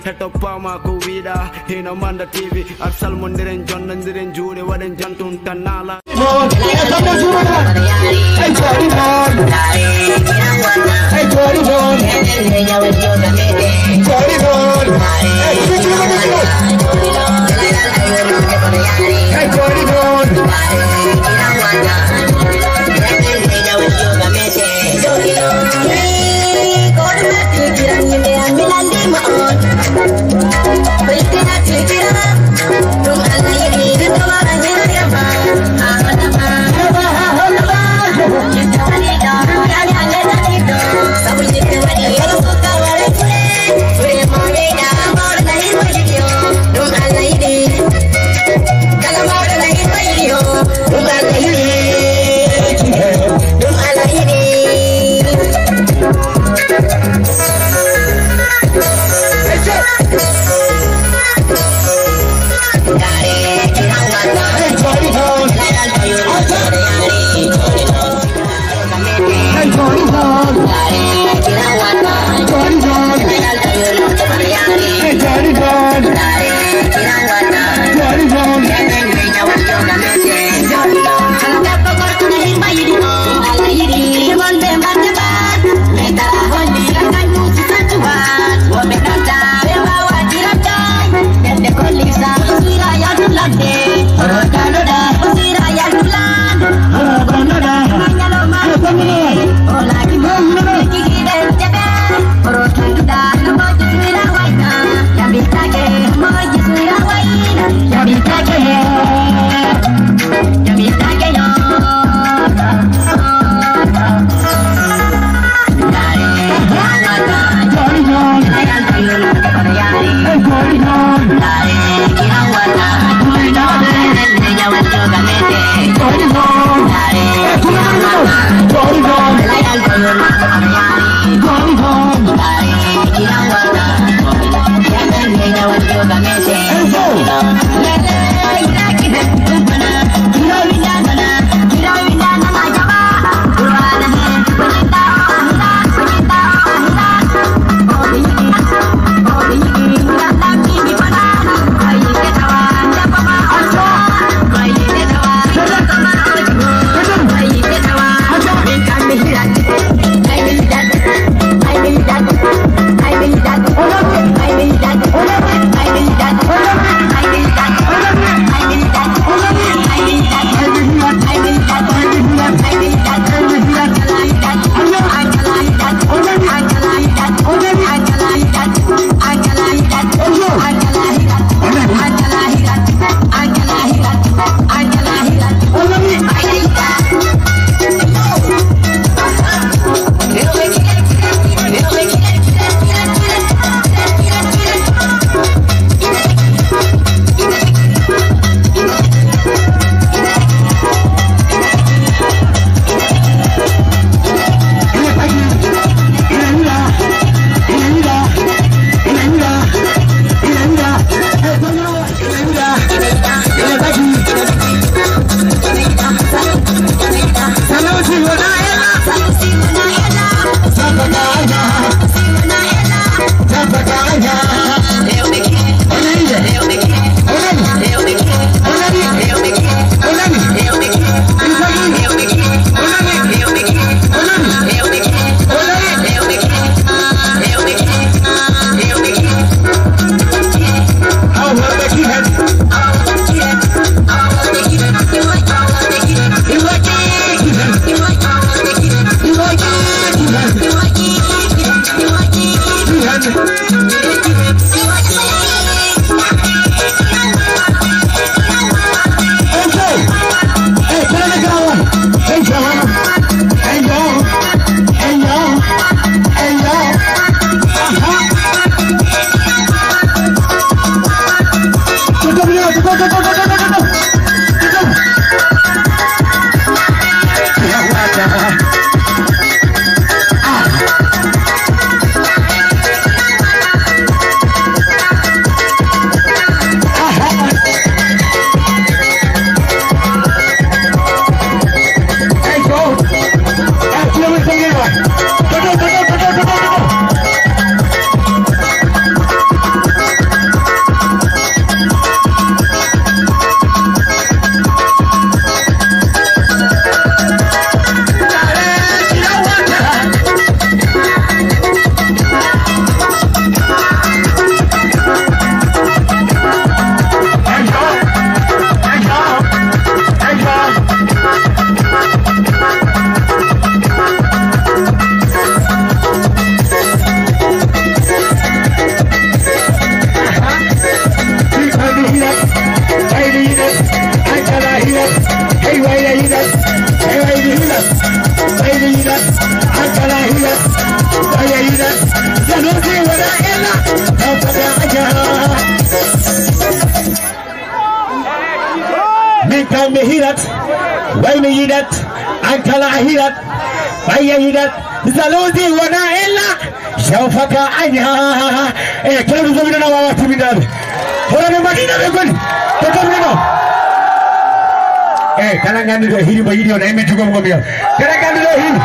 hetopama ko wiida hino manda tv ak salmondiren jonnandiren juude waden jantun tanala Minta mihirat, waini yidat, ankala hirat, baya yidat, zaludi wana illa, shawfaka anya. Kalau tu bina nawa tu bina. Orang yang mati dah begun, tetap bina. Kalangan itu hiri bayi dia, nama juga mengambil. Kalangan itu hiri.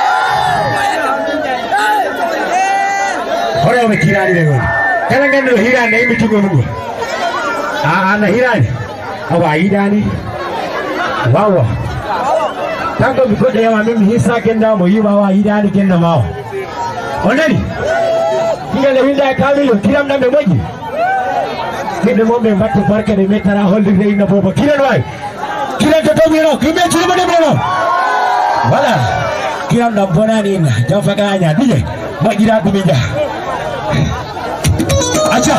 Orang yang kira ni begun. Kalangan itu hiri, nama juga mengambil. Anak hiri. Awak ida ni, wow. Tangkap ikut dia mamin hisap kena mau, ibu awak ida ni kena mau. Orang ni, dia lebih dah kali lu, kiram nama lagi. Kita mau membuat perkara ni, metara hol di sini nak buat. Kiram lagi, kiram tetap mula, kiram cuma mana mula. Wala, kiram nak buat ni, jauh fakanya, dia, mak kira aku minta. Acha.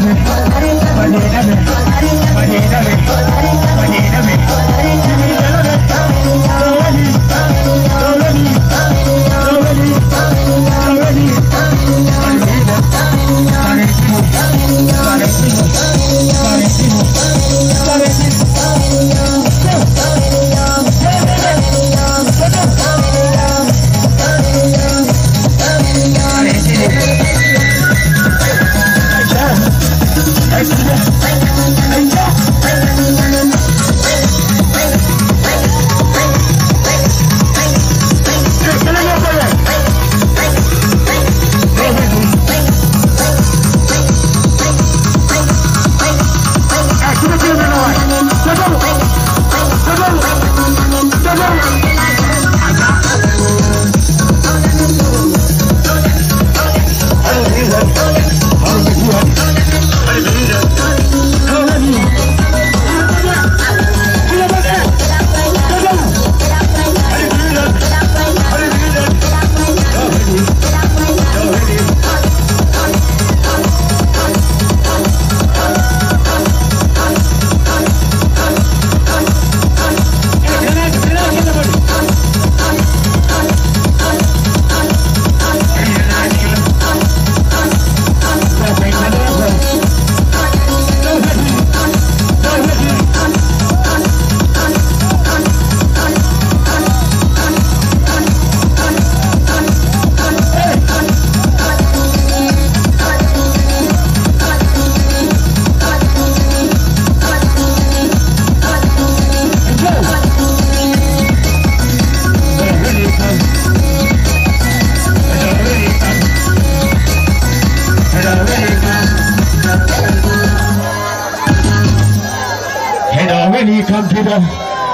Come to the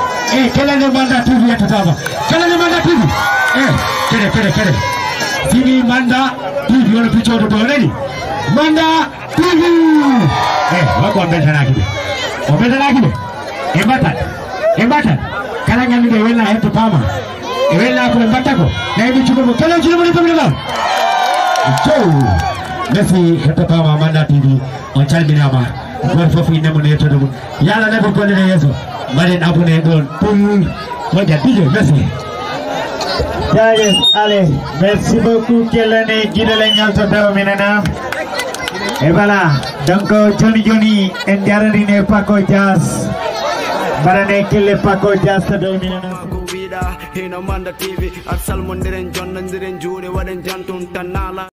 Kelele Manda TV ya tutaba. Kelele Manda TV. Kere. TV Manda TV wana picha watoto waneni. Manda TV. Wako wambeza na kide. Wambeza na kide. Embata. Kala ngami de wena heto pama. Wena hapo embata ko. Na hivi chukumu. Kala chukumu ni pamela. Nasi heto pama Manda TV. Onchal binama. Fofu ina mune yeto dumu. Yala na bukone na yeso. Maren abune don. Wajah DJ, merci. Yes, allez, merci beaucoup Kelene Gidalenya Sodaro Minana. Et voilà, donc Johnny Ndiarine Paco Jazz. Barane Kele Paco Jazz Sodaro Minana. Hina Manda TV, Arsal Mundiren John Nandiren Jure Waden Jantun Tanala.